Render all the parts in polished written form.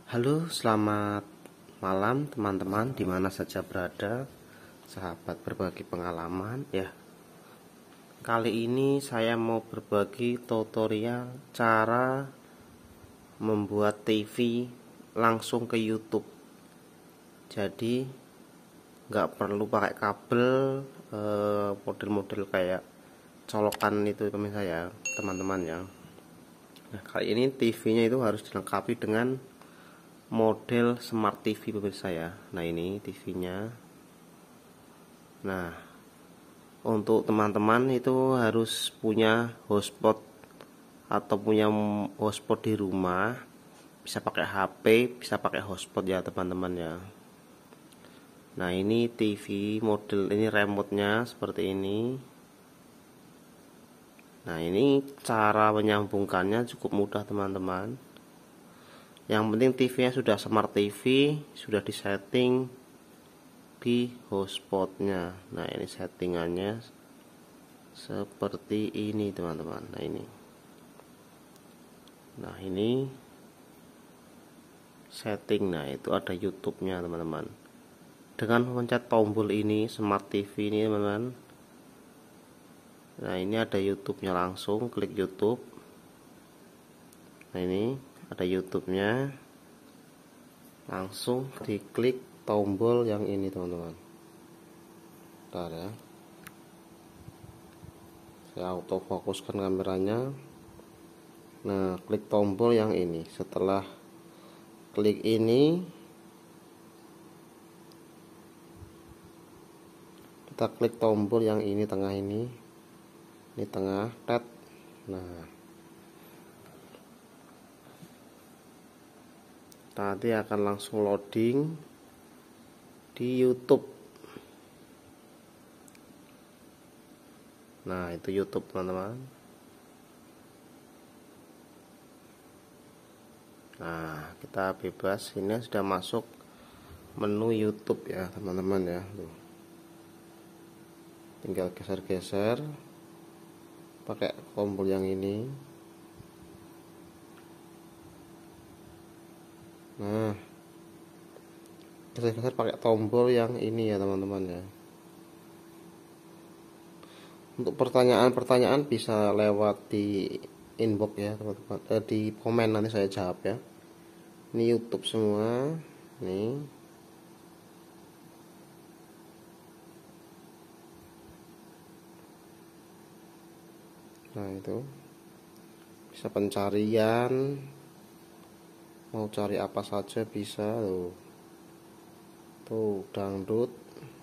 Halo, selamat malam teman-teman di mana saja berada, sahabat berbagi pengalaman ya. Kali ini saya mau berbagi tutorial cara membuat TV langsung ke YouTube. Jadi nggak perlu pakai kabel, model-model kayak colokan itu pemirsa ya, teman-teman ya. Nah, kali ini TV-nya itu harus dilengkapi dengan model Smart TV pemirsa ya. Nah, ini TV-nya. Nah, untuk teman-teman itu harus punya hotspot atau punya hotspot di rumah. Bisa pakai HP, bisa pakai hotspot ya teman-teman ya. Nah, ini TV model ini remote-nya seperti ini. Nah, ini cara menyambungkannya cukup mudah teman-teman. Yang penting TV-nya sudah Smart TV, sudah disetting di hotspotnya. Nah, ini settingannya seperti ini teman-teman. Nah ini setting. Nah, itu ada YouTube-nya teman-teman. Dengan mencet tombol ini Smart TV ini teman-teman. Nah, ini ada YouTube-nya, langsung klik YouTube. Nah, ini ada YouTube-nya, langsung diklik tombol yang ini teman-teman. Bentar ya, saya autofokuskan kameranya. Nah, klik tombol yang ini. Setelah klik ini, kita klik tombol yang ini, tengah ini tengah, tet. Nah, nanti akan langsung loading di YouTube. Nah, itu YouTube teman-teman. Nah, kita bebas, ini sudah masuk menu YouTube ya teman-teman ya. Tuh, tinggal geser-geser pakai tombol yang ini. Nah, geser-geser pakai tombol yang ini ya teman-teman ya. Untuk pertanyaan-pertanyaan bisa lewat di inbox ya teman-teman, di komen nanti saya jawab ya. Ini YouTube semua nih. Nah, itu bisa pencarian, mau cari apa saja bisa. Tuh dangdut.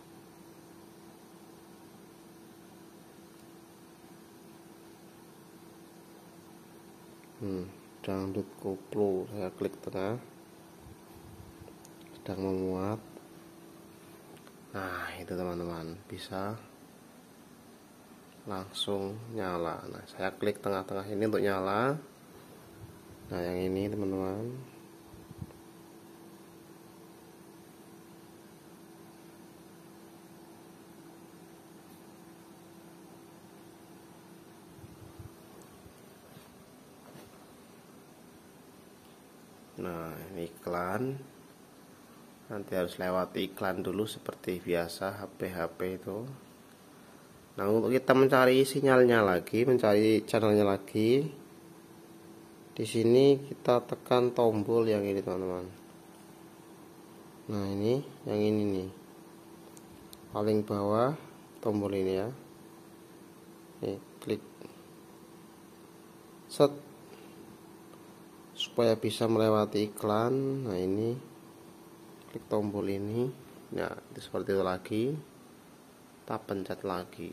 Dangdut koplo, saya klik tengah, sedang memuat. Nah, itu teman-teman, bisa langsung nyala. Nah, saya klik tengah-tengah ini untuk nyala. Nah, yang ini teman-teman. Nah, ini iklan. Nanti harus lewat iklan dulu seperti biasa HP-HP itu. Nah, untuk kita mencari sinyalnya lagi, mencari channelnya lagi, di sini kita tekan tombol yang ini teman-teman. Nah, ini yang ini nih, paling bawah tombol ini ya. Nih, klik set supaya bisa melewati iklan. Nah, ini klik tombol ini. Nah, itu seperti itu lagi, kita pencet lagi.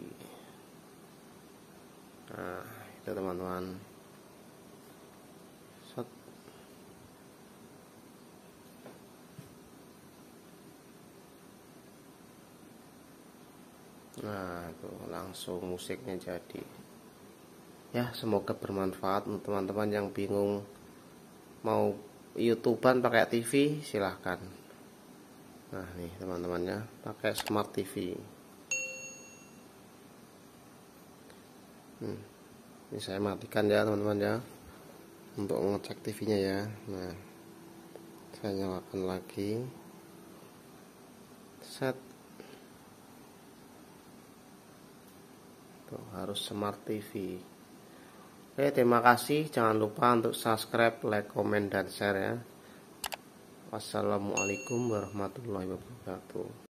Nah, itu teman-teman. Set. Nah, itu langsung musiknya jadi ya. Semoga bermanfaat untuk teman-teman yang bingung mau YouTubean pakai TV, silahkan. Nah, nih teman-temannya pakai Smart TV. Ini saya matikan ya teman-teman ya, untuk ngecek TV-nya ya. Nah, Saya nyalakan lagi. Set. Tuh, harus Smart TV. Oke, terima kasih. Jangan lupa untuk subscribe, like, komen, dan share ya. Wassalamualaikum warahmatullahi wabarakatuh.